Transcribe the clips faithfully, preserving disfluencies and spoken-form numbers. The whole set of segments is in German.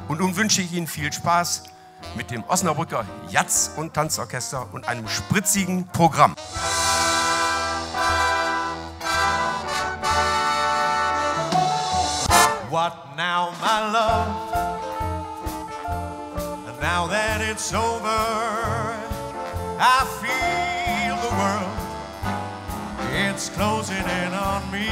Und nun wünsche ich Ihnen viel Spaß mit dem Osnabrücker Jazz- und Tanzorchester und einem spritzigen Programm. What now, my love? Now that it's over, I feel the world, it's closing in on me.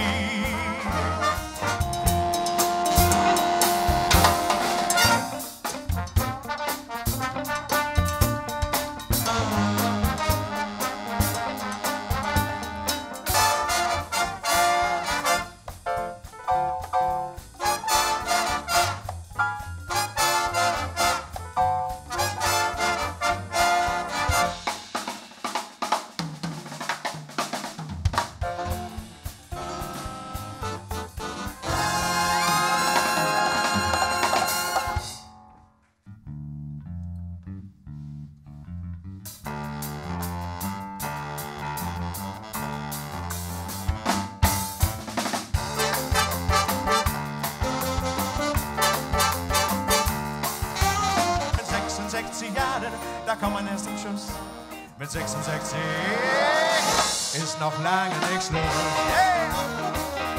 sechsundsechzig Jahren, da kommt man erst zum Schluss. Mit sechsundsechzig ist noch lange nichts los. Yeah.